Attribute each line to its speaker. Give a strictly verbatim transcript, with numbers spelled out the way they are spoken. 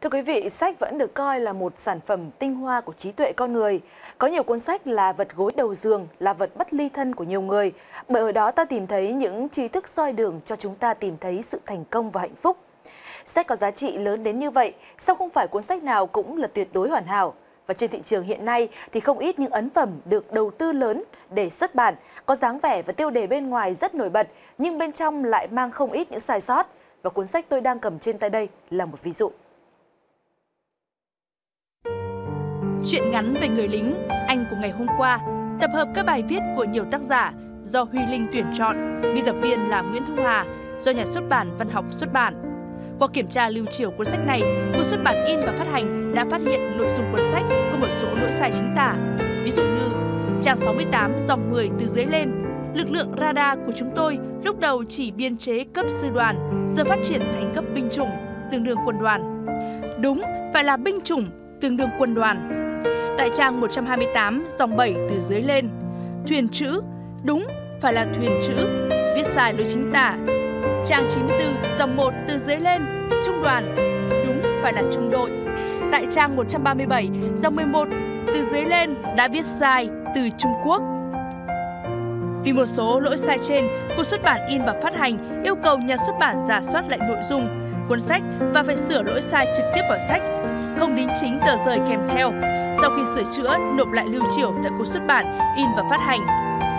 Speaker 1: Thưa quý vị, sách vẫn được coi là một sản phẩm tinh hoa của trí tuệ con người. Có nhiều cuốn sách là vật gối đầu giường, là vật bất ly thân của nhiều người. Bởi ở đó ta tìm thấy những tri thức soi đường cho chúng ta tìm thấy sự thành công và hạnh phúc. Sách có giá trị lớn đến như vậy, sao không phải cuốn sách nào cũng là tuyệt đối hoàn hảo? Và trên thị trường hiện nay thì không ít những ấn phẩm được đầu tư lớn để xuất bản, có dáng vẻ và tiêu đề bên ngoài rất nổi bật, nhưng bên trong lại mang không ít những sai sót. Và cuốn sách tôi đang cầm trên tay đây là một ví dụ.
Speaker 2: Chuyện ngắn về người lính, anh của ngày hôm qua, tập hợp các bài viết của nhiều tác giả do Huy Linh tuyển chọn, biên tập viên là Nguyễn Thu Hà, do nhà xuất bản Văn học xuất bản. Qua kiểm tra lưu chiều cuốn sách này, Cục Xuất bản in và phát hành đã phát hiện nội dung cuốn sách có một số lỗi sai chính tả. Ví dụ như trang sáu mươi tám dòng mười từ dưới lên, lực lượng radar của chúng tôi lúc đầu chỉ biên chế cấp sư đoàn, giờ phát triển thành cấp binh chủng, tương đương quân đoàn. Đúng, phải là binh chủng, tương đương quân đoàn. Tại trang một trăm hai mươi tám dòng bảy từ dưới lên, thuyền chữ, đúng, phải là thuyền chữ, viết sai lỗi chính tả. Trang chín mươi tư dòng một từ dưới lên, trung đoàn, đúng, phải là trung đội. Tại trang một trăm ba mươi bảy dòng mười một từ dưới lên đã viết sai từ Trung Quốc. Vì một số lỗi sai trên, Cục Xuất bản in và phát hành yêu cầu nhà xuất bản rà soát lại nội dung cuốn sách và phải sửa lỗi sai trực tiếp vào sách, không đính chính tờ rời kèm theo. Sau khi sửa chữa, nộp lại lưu chiều tại Cục Xuất bản in và phát hành.